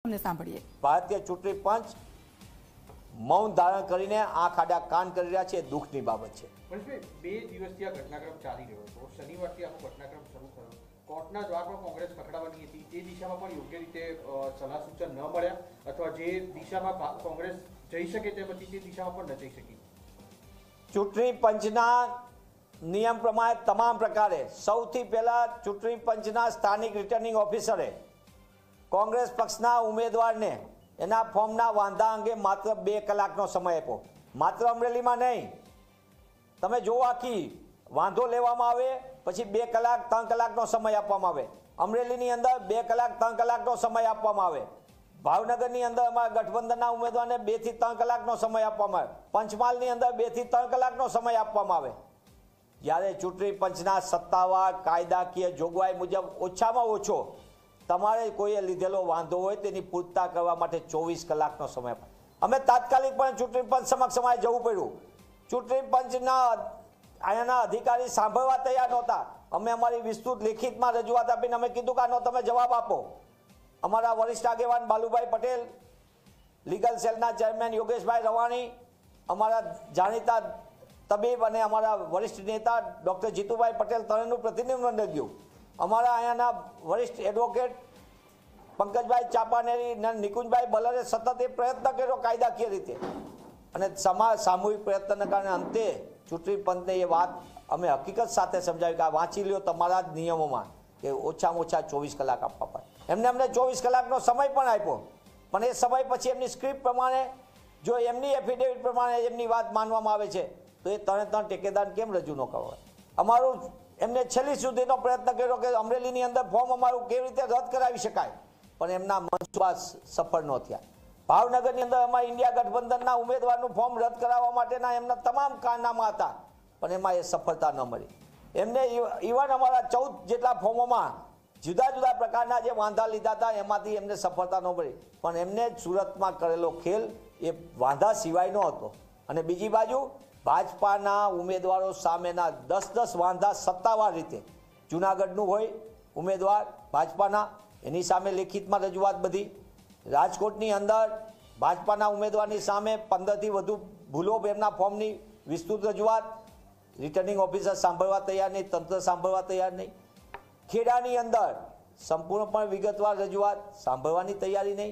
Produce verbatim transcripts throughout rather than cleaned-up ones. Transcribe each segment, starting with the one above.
સાંભળીએ। ભારતીય ચૂંટણી પંચ મૌન ધારણ કરીને આંખ આડા કાન કરી રહ્યા છે, દુઃખની બાબત છે। બે દિવસથી આ ઘટનાક્રમ ચાલી રહ્યો હતો, શનિવારથી આખો ઘટનાક્રમ શરૂ થયો, કોર્ટના દ્વાર પર કોંગ્રેસ ખખડાવવાની હતી, તે દિશામાં પણ યોગ્ય રીતે સલાહ સૂચન ન મળ્યા અથવા જે દિશામાં કોંગ્રેસ જઈ શકે તે પછી તે દિશામાં પણ ન જઈ શકી। ચૂંટણી પંચના નિયમ પ્રમાણે તમામ પ્રકારે સૌથી પહેલા ચૂંટણી પંચના સ્થાનિક રિટર્નિંગ ઓફિસરે કોંગ્રેસ પક્ષના ઉમેદવારને એના ફોર્મના વાંધા અંગે માત્ર બે કલાકનો સમય આપ્યો। માત્ર અમરેલીમાં નહીં, તમે જુઓ આખી વાંધો લેવામાં આવે પછી બે કલાક ત્રણ કલાકનો સમય આપવામાં આવે। અમરેલીની અંદર બે કલાક ત્રણ કલાકનો સમય આપવામાં આવે। ભાવનગરની અંદર અમારા ગઠબંધનના ઉમેદવારને બે થી ત્રણ કલાકનો સમય આપવામાં આવે। પંચમહાલની અંદર બે થી ત્રણ કલાકનો સમય આપવામાં આવે। જ્યારે ચૂંટણી પંચના સત્તાવાર કાયદાકીય જોગવાઈ મુજબ ઓછામાં ઓછો તમારે કોઈએ લીધેલો વાંધો હોય તેની પૂછતા કરવા માટે ચોવીસ કલાકનો સમય આપે। અમે તાત્કાલિક પણ ચૂંટણી પંચ સમક્ષ અમારે જવું પડ્યું। ચૂંટણી પંચના અહીંયાના અધિકારી સાંભળવા તૈયાર નહોતા। અમે અમારી વિસ્તૃત લેખિતમાં રજૂઆત આપીને અમે કીધું કે આનો તમે જવાબ આપો। અમારા વરિષ્ઠ આગેવાન બાલુભાઈ પટેલ, લીગલ સેલના ચેરમેન યોગેશભાઈ રવાણી, અમારા જાણીતા તબીબ અને અમારા વરિષ્ઠ નેતા ડૉક્ટર જીતુભાઈ પટેલ ત્રણેયનું પ્રતિનિધિમંડળ ગયું। અમારા અહીંયાના વરિષ્ઠ એડવોકેટ પંકજભાઈ ચાપાનેરી અને નિકુંજભાઈ બલરે સતત એ પ્રયત્ન કર્યો કાયદાકીય રીતે, અને સમાજ સામૂહિક પ્રયત્નને કારણે અંતે ચૂંટણી પંચને એ વાત અમે હકીકત સાથે સમજાવી કે આ વાંચી લ્યો તમારા જ નિયમોમાં કે ઓછામાં ઓછા ચોવીસ કલાક આપવા પડે। એમને અમને ચોવીસ કલાકનો સમય પણ આપ્યો, પણ એ સમય પછી એમની સ્ક્રિપ્ટ પ્રમાણે જો એમની એફિડેવિટ પ્રમાણે એમની વાત માનવામાં આવે છે તો એ ત્રણે ત્રણ ટેકેદાર કેમ રજૂ ન કરવા? અમારું એમને છેલ્લી સુધીનો પ્રયત્ન કર્યો કે અમરેલીની અંદર ફોર્મ અમારું કેવી રીતે રદ કરાવી શકાય, પણ એમના મનસુબા સફળ ન થયા। ભાવનગરની અંદર અમારા ઇન્ડિયા ગઠબંધનના ઉમેદવારનું ફોર્મ રદ કરાવવા માટેના એમના તમામ કારનામા હતા, પણ એમાં એ સફળતા ન મળી। એમને ઇવન અમારા ચૌદ જેટલા ફોર્મોમાં જુદા જુદા પ્રકારના જે વાંધા લીધા હતા એમાંથી એમને સફળતા ન મળી, પણ એમને સુરતમાં કરેલો ખેલ એ વાંધા સિવાયનો હતો। અને બીજી બાજુ ભાજપાના ઉમેદવારો સામેના દસ દસ વાંધા સત્તાવાર રીતે, જુનાગઢનું હોય ઉમેદવાર ભાજપાના, એની સામે લેખિતમાં રજૂઆત બધી, રાજકોટની અંદર ભાજપાના ઉમેદવારની સામે પંદરથી વધુ ભૂલો એમના ફોર્મની વિસ્તૃત રજૂઆત, રિટર્નિંગ ઓફિસર સાંભળવા તૈયાર નહીં, તંત્ર સાંભળવા તૈયાર નહીં। ખેડાની અંદર સંપૂર્ણપણે વિગતવાર રજૂઆત, સાંભળવાની તૈયારી નહીં।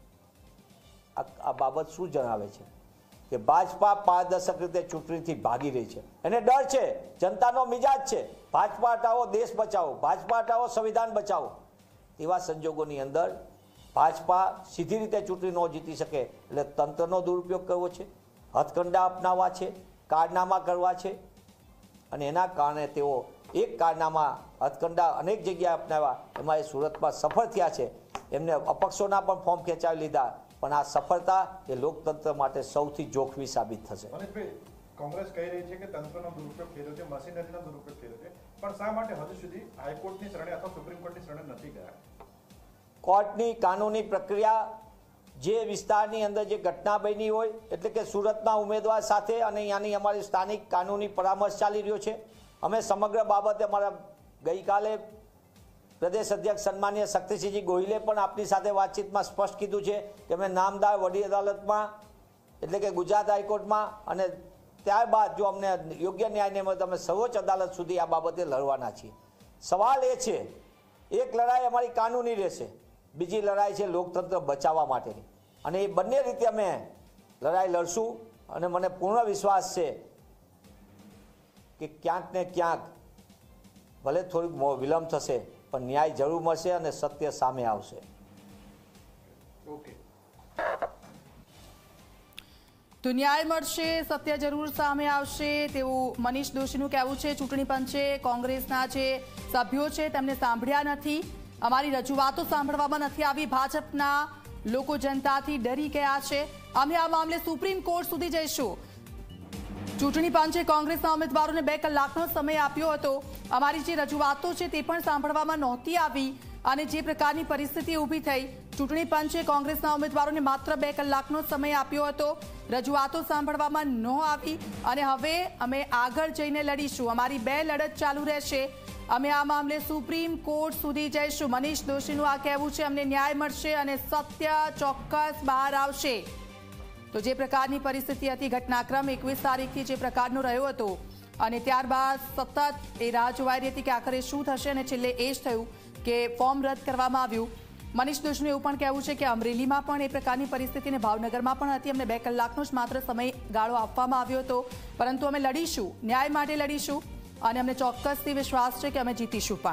આ બાબત શું જણાવે છે કે ભાજપા પારદર્શક રીતે ચૂંટણીથી ભાગી રહી છે, એને ડર છે, જનતાનો મિજાજ છે ભાજપા હટાવો દેશ બચાવો, ભાજપા હટાવો સંવિધાન બચાવો। એવા સંજોગોની અંદર ભાજપા સીધી રીતે ચૂંટણી ન જીતી શકે એટલે તંત્રનો દુરુપયોગ કરવો છે, હથકંડા અપનાવવા છે, કારનામા કરવા છે, અને એના કારણે તેઓ એક કારનામા હથકંડા અનેક જગ્યાએ અપનાવ્યા, એમાં એ સુરતમાં સફળ થયા છે। એમને અપક્ષોના પણ ફોર્મ ખેંચાવી લીધા, પણ આ સફળતા એ લોકતંત્ર માટે સૌથી જોખમી સાબિત થશે। કોંગ્રેસ કહી રહી છે કે તંત્રનો દુરુપયોગ થયો છે, મશીનરીનો દુરુપયોગ થયો છે, પણ શા માટે હજુ સુધી હાઈકોર્ટની શરણે અથવા સુપ્રીમ કોર્ટની શરણે નથી ગયા? કોર્ટની કાનૂની પ્રક્રિયા જે વિસ્તારની અંદર જે ઘટના બની હોય, એટલે કે સુરતના ઉમેદવાર સાથે અને અહીંયાની અમારી સ્થાનિક કાનૂની પરામર્શ ચાલી રહ્યો છે। અમે સમગ્ર બાબતે અમારા ગઈકાલે પ્રદેશ અધ્યક્ષ સન્માનીય શક્તિસિંહજી ગોહિલે પણ આપની સાથે વાતચીતમાં સ્પષ્ટ કીધું છે કે અમે નામદાર વડી અદાલતમાં એટલે કે ગુજરાત હાઈકોર્ટમાં અને ત્યારબાદ જો અમને યોગ્ય ન્યાય નહીં મળે તો અમે સર્વોચ્ચ અદાલત સુધી આ બાબતે લડવાના છીએ। સવાલ એ છે, એક લડાઈ અમારી કાનૂની રહેશે, બીજી લડાઈ છે લોકતંત્ર બચાવવા માટેની, અને એ બંને રીતે અમે લડાઈ લડશું। અને મને પૂર્ણ વિશ્વાસ છે કે ક્યાંક ને ક્યાંક ભલે થોડીક વિલંબ થશે પણ ન્યાય જરૂર મળશે અને સત્ય સામે આવશે। ઓકે, તો ન્યાય મળશે, સત્ય જરૂર સામે આવશે તેવું મનીષ દોશીનું કહેવું છે। ચૂંટણી પંચે કોંગ્રેસના જે સભ્યો છે તેમને સાંભળ્યા નથી, અમારી રજૂઆતો સાંભળવામાં નથી આવી, ભાજપના લોકો જનતાથી ડરી ગયા છે, અમે આ મામલે સુપ્રીમ કોર્ટ સુધી જઈશું। ચૂંટણી પંચે કોંગ્રેસના ઉમેદવારોને બે કલાકનો સમય આપ્યો હતો, અમારી જે રજૂઆતો છે તે પણ સાંભળવામાં નહોતી આવી, અને જે પ્રકારની પરિસ્થિતિ ઊભી થઈ, ચૂંટણી પંચે કોંગ્રેસના ઉમેદવારોને માત્ર બે કલાકનો સમય આપ્યો હતો, રજૂઆતો સાંભળવામાં ન આવી, અને હવે અમે આગળ જઈને લડીશું, અમારી બે લડત ચાલુ રહેશે। અમે આ મામલે સુપ્રીમ કોર્ટ સુધી જઈશું. મનીષ દોશીનું આ કહેવું છે, અમને ન્યાય મળશે અને સત્ય ચોક્કસ બહાર આવશે. તો જે પ્રકારની પરિસ્થિતિ હતી, ઘટનાક્રમ એકવીસ તારીખથી જે પ્રકારનો રહ્યો હતો અને ત્યારબાદ સતત એ રાહ જોવાઈ રહી હતી કે આખરે શું થશે, અને છેલ્લે એ જ થયું કે ફોર્મ રદ કરવામાં આવ્યું. મનીષ દોશીનું એવું પણ કહેવું છે કે અમરેલીમાં પણ એ પ્રકારની પરિસ્થિતિ અને ભાવનગરમાં પણ હતી. અમને બે કલાકનો જ માત્ર સમયગાળો આપવામાં આવ્યો હતો, પરંતુ અમે લડીશું, ન્યાય માટે લડીશું અને અમને ચોક્કસથી વિશ્વાસ છે કે અમે જીતીશું પણ.